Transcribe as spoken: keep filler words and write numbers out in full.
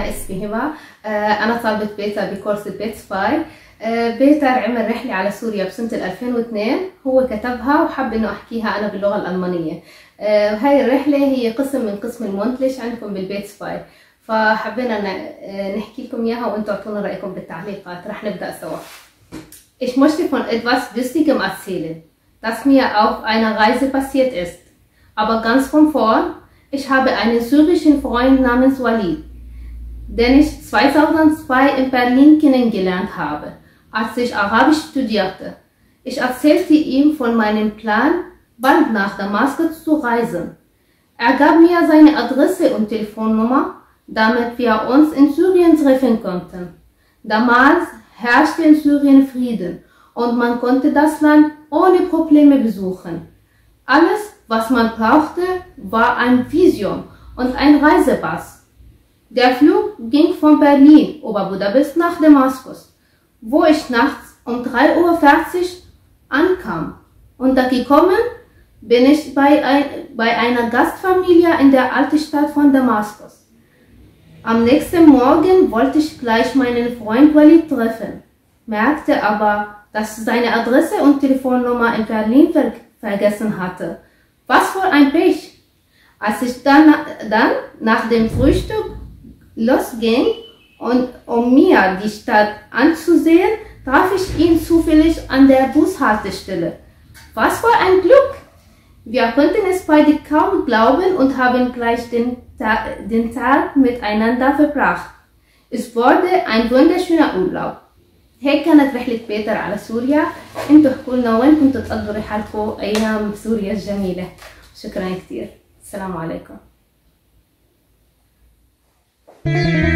أنا اسمي هبة. أنا طالبة بيتر بكورس بيتس باي. بيتر عمل رحلة على سوريا بسنة ألفين واثنين، هو كتبها وحب إنه أحكيها أنا باللغة الألمانية. هاي الرحلة هي قسم من قسم المونتلش عندكم بالبيتس باي، فحبينا نحكي لكم إياها وأنتوا اعطونا رأيكم بالتعليقات. رح نبدأ سوا. Ich möchte von etwas Lustigem erzählen, das mir auf einer Reise passiert ist. Aber ganz von vorn, ich habe einen syrischen Freund namens Walid, den ich zweitausendzwei in Berlin kennengelernt habe, als ich Arabisch studierte. Ich erzählte ihm von meinem Plan, bald nach Damaskus zu reisen. Er gab mir seine Adresse und Telefonnummer, damit wir uns in Syrien treffen konnten. Damals herrschte in Syrien Frieden und man konnte das Land ohne Probleme besuchen. Alles, was man brauchte, war ein Visum und ein Reisepass. Der Flug ging von Berlin über Budapest nach Damaskus, wo ich nachts um drei Uhr vierzig ankam. Untergekommen bin ich bei, ein, bei einer Gastfamilie in der alten Stadt von Damaskus. Am nächsten Morgen wollte ich gleich meinen Freund Walid treffen, merkte aber, dass ich seine Adresse und Telefonnummer in Berlin ver vergessen hatte. Was für ein Pech! Als ich dann, dann nach dem Frühstück losging, und um mir die Stadt anzusehen, traf ich ihn zufällig an der Bushaltestelle. Was für ein Glück! Wir konnten es beide kaum glauben und haben gleich den, Ta den Tag miteinander verbracht. Es wurde ein wunderschöner Urlaub. هيك كانت رحلة بيتر على سوريا. انتوا احكوا لنا وين كنتوا تقضوا رحلتكم ايام سوريا الجميلة. شكرا كثير. السلام عليكم.